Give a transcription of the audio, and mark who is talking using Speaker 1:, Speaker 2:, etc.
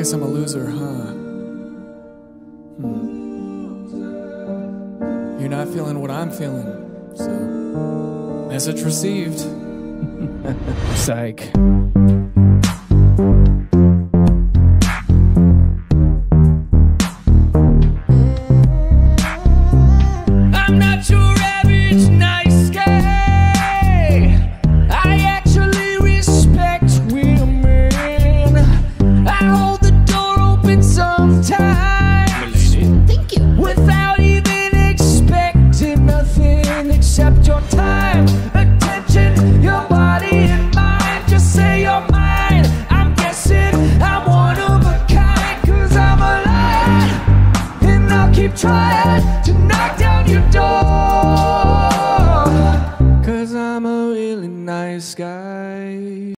Speaker 1: guess I'm a loser, huh? You're not feeling what I'm feeling, so message received. Psych. I'm not your average nice guy. I actually respect women. I hold the door open sometimes.
Speaker 2: Thank you.
Speaker 1: Without even expecting nothing except your time, attention, your body and mind. Just say you're mine. I'm guessing I'm one of a kind, 'cause I'm alive, and I'll keep trying to knock down your door, 'cause I'm a really nice guy.